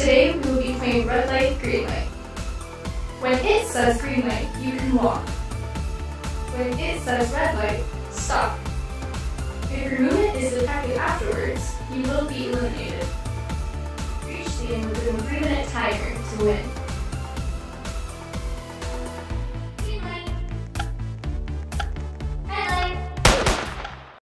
Today we will be playing red light, green light. When it says green light, you can walk. When it says red light, stop. If your movement is detected afterwards, you will be eliminated. Reach the end within a 3-minute timer to win.